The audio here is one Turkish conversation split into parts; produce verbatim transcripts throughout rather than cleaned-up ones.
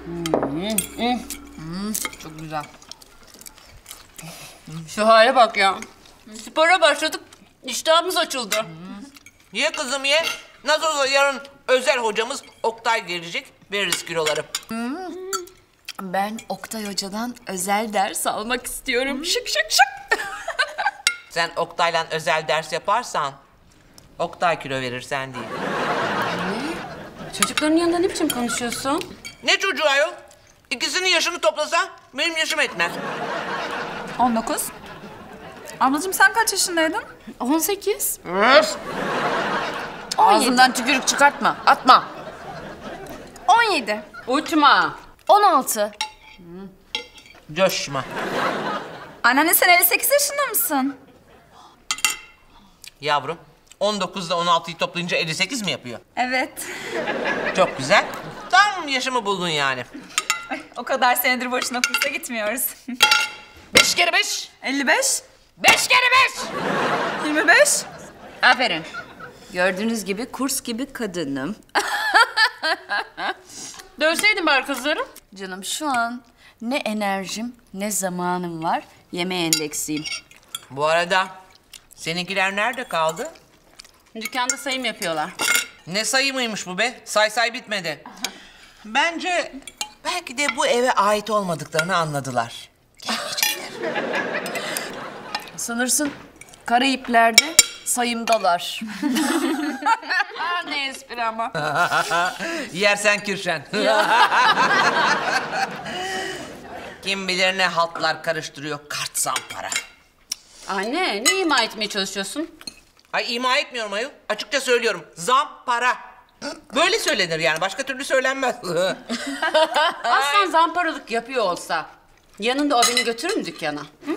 Hmm, hmm. Hmm, çok güzel. Şu hale bak ya. Spora başladık, iştahımız açıldı. Hmm. Ye kızım ye. Nasıl olsa yarın özel hocamız Oktay gelecek. Veririz kiloları. Hmm. Ben Oktay Hoca'dan özel ders almak istiyorum. Hmm. Şık şık şık. Sen Oktay'la özel ders yaparsan Oktay kilo verir, sen değil. Ne? Çocukların yanında ne biçim konuşuyorsun? Ne çocuğu ayol? İkisinin yaşını toplasa benim yaşım etmez. on dokuz. Ablacığım sen kaç yaşındaydın? on sekiz. Öf! Ağzından tükürük çıkartma, atma. on yedi. Uçma. on altı. Coşma. Anneanne sen elli sekiz yaşında mısın? Yavrum, on dokuzla on altıyı toplayınca elli sekiz mi yapıyor? Evet. Çok güzel. Tam yaşımı buldun yani. Ay, o kadar senedir boşuna kursa gitmiyoruz. Beş kere beş. elli beş. Beş kere beş. yirmi beş. Aferin. Gördüğünüz gibi kurs gibi kadınım. Dövseydin bari kızlarım. Canım şu an ne enerjim ne zamanım var. Yemeğe endeksiyim. Bu arada seninkiler nerede kaldı? Dükkanda sayım yapıyorlar. Ne sayımıymış bu be? Say say bitmedi. Bence belki de bu eve ait olmadıklarını anladılar. Sanırsın Karayipler'de sayımdalar. Ne espri ama. Yersen Kürşen. Kim bilir ne haltlar karıştırıyor kart zampara. Anne, ne ima etmeye çalışıyorsun? Ay ima etmiyorum ayol. Açıkça söylüyorum. Zampara. Böyle söylenir yani. Başka türlü söylenmez. Aslan zamparalık yapıyor olsa yanında o beni götürür mü dükkana? Hı?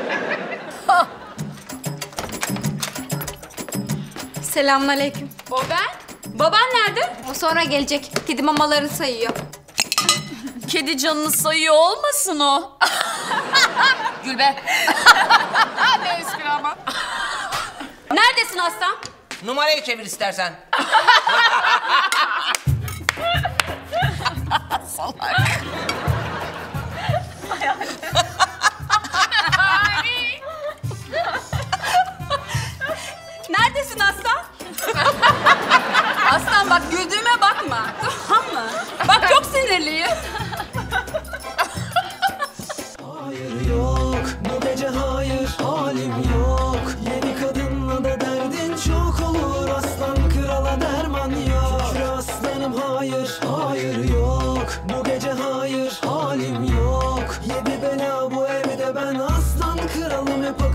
Selamünaleyküm. O ben. Baban nerede? O sonra gelecek. Kedi mamalarını sayıyor. Kedi canını sayıyor olmasın o. Gülbe. Ne espri ama. Neredesin aslan? Numarayı çevir istersen. Salak. Neredesin aslan? Aslan bak güldüğüme bakma. Tamam mı? Bak çok sinirliyim. Hayır yok, bu gece hayır, halim yok. Yeni kadınla da derdin çok olur. Aslan krala derman yok. Şükür aslanım hayır, hayır yok. Bu gece hayır, halim yok. Yedi bela bu evde, ben aslan kralım hep